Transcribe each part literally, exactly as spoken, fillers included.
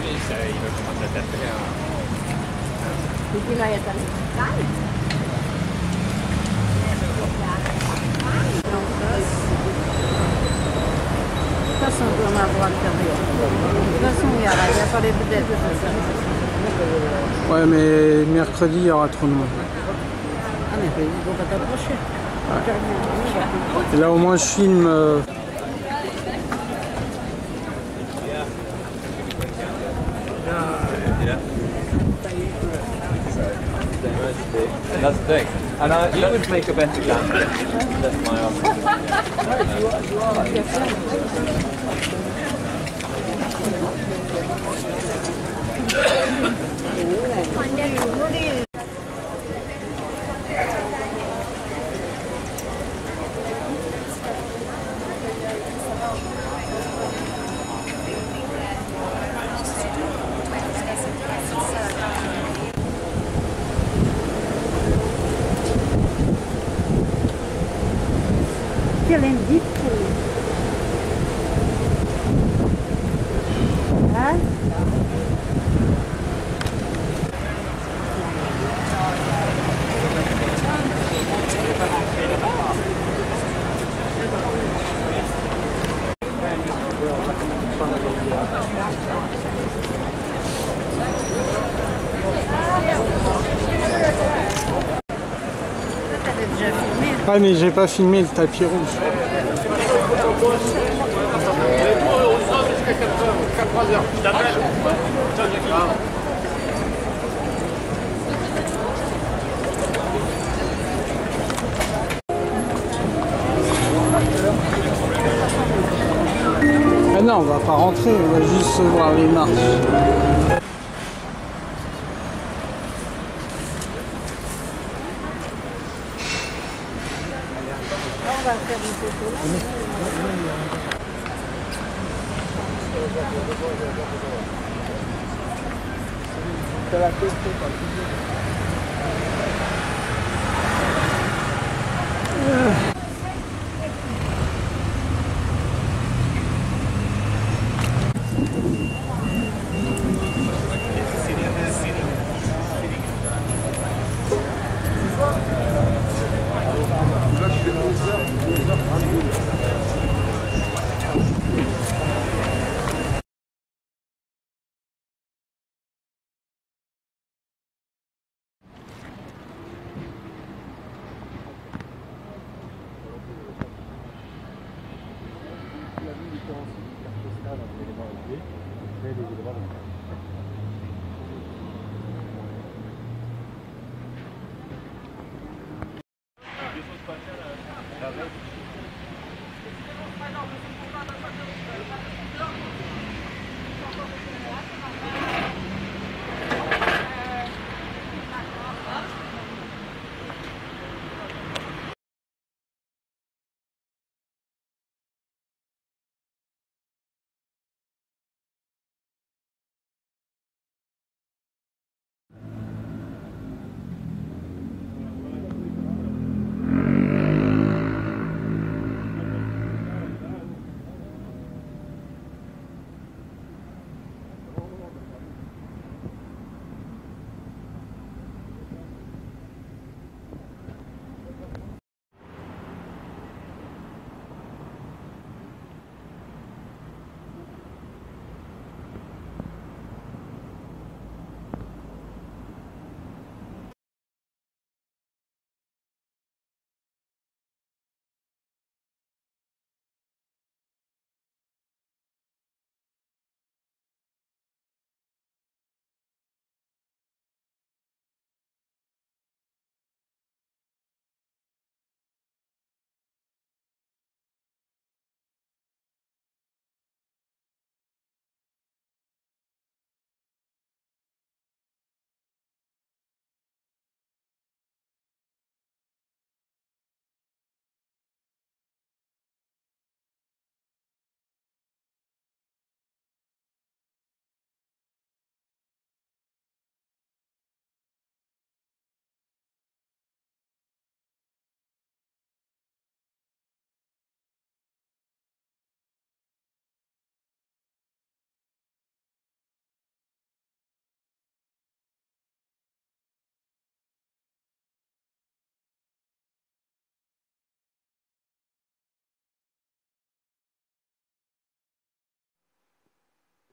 façon, on va avoir le carrière. De toute façon, il n'y a, a pas les vedettes. Ouais, mais mercredi, il y aura trop de monde. Ah, mais il ne faut pas t'approcher. Ouais. Et là, au moins, je filme. Euh... That's the thing. And I, you would make a better candidate. That's my argument. Killing deep food. Huh? Ah, mais j'ai pas filmé le tapis rouge. Ah non, on va pas rentrer, on va juste voir les marches. On va faire une photo là.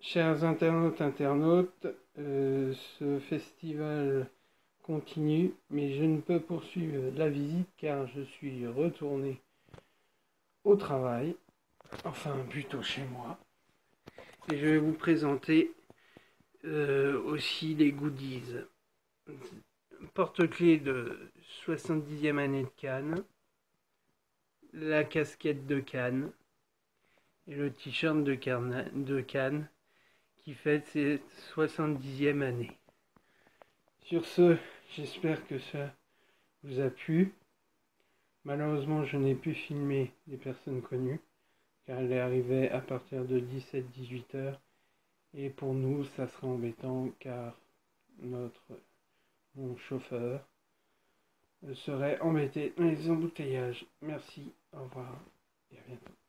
Chers internautes, internautes, euh, ce festival continue, mais je ne peux poursuivre la visite car je suis retourné au travail, enfin plutôt chez moi. Et je vais vous présenter euh, aussi les goodies. Porte-clés de soixante-dixième année de Cannes, la casquette de Cannes et le t-shirt de, de Cannes qui fête ses soixante-dixième année. Sur ce, j'espère que ça vous a plu. Malheureusement, je n'ai pu filmer des personnes connues, car elle est arrivée à partir de dix-sept à dix-huit heures. Et pour nous, ça sera embêtant, car notre mon chauffeur serait embêté dans les embouteillages. Merci, au revoir et à bientôt.